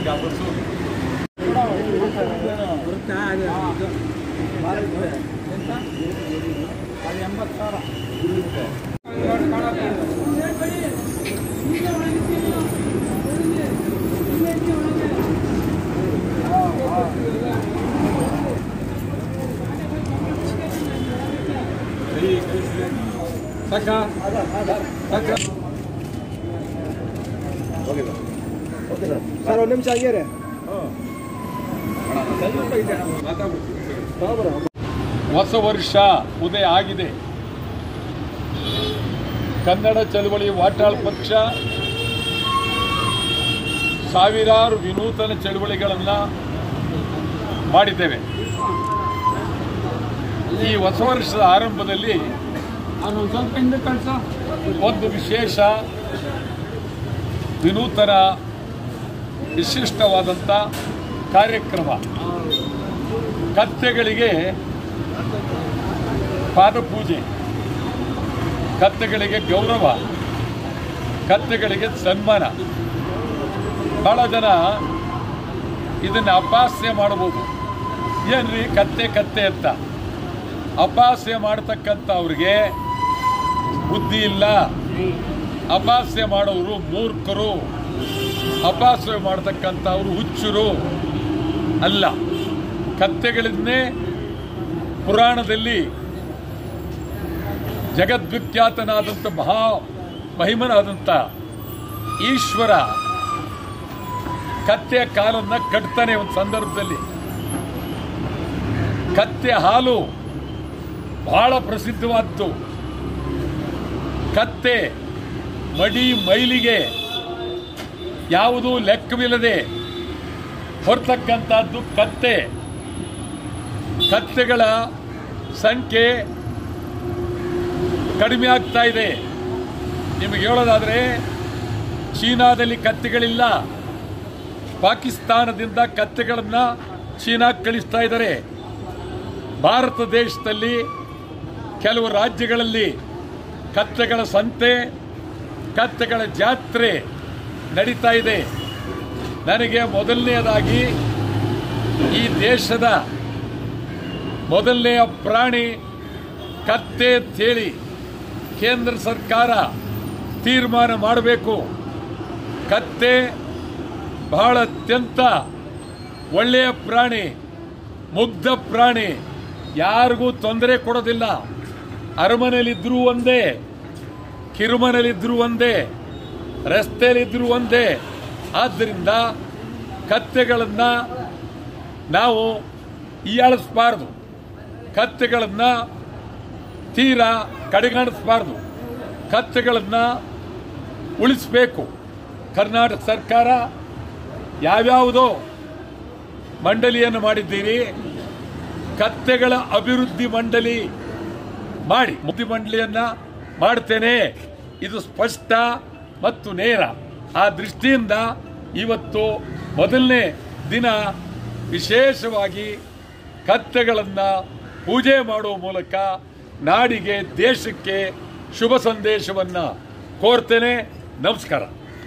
Sir ಒಂದು ನಿಮಿಷ ಆಗ್ಯಾರೆ ಹೊಸ ವರ್ಷ ಉದಯ ಆಗಿದೆ. ಕನ್ನಡ ಚಳವಳಿ ವಾಟಾಳ್ ಪಕ್ಷ ಸಾವಿರಾರು ವಿನೂತನ ಚಳವಳಿಗಳನ್ನು ಮಾಡಿದ್ದೇವೆ. ಈ ಹೊಸ ವರ್ಷದ ಆರಂಭದಲ್ಲಿ ಒಂದು ವಿಶೇಷ ವಿನೂತನ ವಿಶಿಷ್ಟವಾದಂಥ ಕಾರ್ಯಕ್ರಮ. ಕತ್ತೆಗಳಿಗೆ ಪಾದಪೂಜೆ, ಕತ್ತೆಗಳಿಗೆ ಗೌರವ, ಕತ್ತೆಗಳಿಗೆ ಸನ್ಮಾನ. ಬಹಳ ಜನ ಇದನ್ನು ಅಪಹಾಸ್ಯ ಮಾಡಬಹುದು. ಏನ್ರಿ ಕತ್ತೆ ಕತ್ತೆ ಅಂತ ಅಪಹಾಸ್ಯ ಮಾಡ್ತಕ್ಕಂಥ ಅವ್ರಿಗೆ ಬುದ್ಧಿ ಇಲ್ಲ. ಅಪಹಾಸ್ಯ ಮಾಡೋರು ಮೂರ್ಖರು, ಅಪಹಾಸ್ಯ ಮಾಡ್ತಕ್ಕಂಥವ್ರು ಹುಚ್ಚರು ಅಲ್ಲ. ಕತ್ತೆಗಳನ್ನೇ ಪುರಾಣದಲ್ಲಿ ಜಗದ್ವಿಖ್ಯಾತನಾದಂಥ ಮಹಿಮನಾದಂಥ ಈಶ್ವರ ಕತ್ತೆಯ ಕಾಲನ್ನು ಕಟ್ತಾನೆ. ಒಂದು ಸಂದರ್ಭದಲ್ಲಿ ಕತ್ತೆ ಹಾಲು ಬಹಳ ಪ್ರಸಿದ್ಧವಾದ್ದು. ಕತ್ತೆ ಮಡಿ ಮೈಲಿಗೆ ಯಾವುದೂ ಲೆಕ್ಕವಿಲ್ಲದೆ ಹೊರತಕ್ಕಂಥದ್ದು ಕತ್ತೆ. ಕತ್ತೆಗಳ ಸಂಖ್ಯೆ ಕಡಿಮೆ ಆಗ್ತಾ ಇದೆ. ನಿಮಗೆ ಹೇಳೋದಾದರೆ ಚೀನಾದಲ್ಲಿ ಕತ್ತೆಗಳಿಲ್ಲ. ಪಾಕಿಸ್ತಾನದಿಂದ ಕತ್ತೆಗಳನ್ನು ಚೀನಾಕ್ಕೆ ಕಳಿಸ್ತಾ ಇದ್ದಾರೆ. ಭಾರತ ದೇಶದಲ್ಲಿ ಕೆಲವು ರಾಜ್ಯಗಳಲ್ಲಿ ಕತ್ತೆಗಳ ಸಂತೆ, ಕತ್ತೆಗಳ ಜಾತ್ರೆ ನಡೀತಾ ಇದೆ. ನನಗೆ ಮೊದಲನೆಯದಾಗಿ ಈ ದೇಶದ ಮೊದಲನೆಯ ಪ್ರಾಣಿ ಕತ್ತೆ ಅಂತೇಳಿ ಕೇಂದ್ರ ಸರ್ಕಾರ ತೀರ್ಮಾನ ಮಾಡಬೇಕು. ಕತ್ತೆ ಬಹಳ ಅತ್ಯಂತ ಒಳ್ಳೆಯ ಪ್ರಾಣಿ, ಮುಗ್ಧ ಪ್ರಾಣಿ, ಯಾರಿಗೂ ತೊಂದರೆ ಕೊಡೋದಿಲ್ಲ. ಅರಮನೆಯಲ್ಲಿದ್ದರೂ ಒಂದೇ, ಕಿರುಮನೆಯಲ್ಲಿದ್ದರೂ ಒಂದೇ, ರಸ್ತೆಯಲ್ಲಿದ್ದರೂ ಒಂದೇ. ಆದ್ದರಿಂದ ಕತ್ತೆಗಳನ್ನು ನಾವು ಹೀಯಾಳಿಸಬಾರ್ದು, ಕತ್ತೆಗಳನ್ನು ತೀರಾ ಕಡೆಗಣಿಸಬಾರ್ದು, ಕತ್ತೆಗಳನ್ನು ಉಳಿಸಬೇಕು. ಕರ್ನಾಟಕ ಸರ್ಕಾರ ಯಾವ್ಯಾವುದೋ ಮಂಡಳಿಯನ್ನು ಮಾಡಿದ್ದೀರಿ. ಕತ್ತೆಗಳ ಅಭಿವೃದ್ಧಿ ಮಂಡಳಿ ಮಾಡಿ, ಮುಖ್ಯ ಮಂಡಳಿಯನ್ನು ಮಾಡ್ತೇನೆ. ಇದು ಸ್ಪಷ್ಟ ಮತ್ತು ನೇರ. ಆ ದೃಷ್ಟಿಯಿಂದ ಇವತ್ತು ಮೊದಲನೇ ದಿನ ವಿಶೇಷವಾಗಿ ಕತ್ತೆಗಳನ್ನು ಪೂಜೆ ಮಾಡುವ ಮೂಲಕ ನಾಡಿಗೆ, ದೇಶಕ್ಕೆ ಶುಭ ಸಂದೇಶವನ್ನು ಕೋರ್ತೇನೆ. ನಮಸ್ಕಾರ.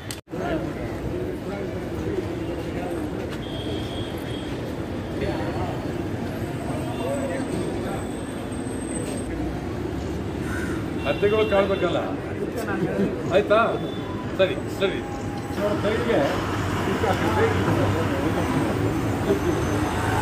ಕತ್ತೆಗಳು ಕಾಣಬೇಕಲ್ಲ, ಆಯ್ತಾ? ಸರಿ ಸರಿ. ಸೈಡ್ಗೆ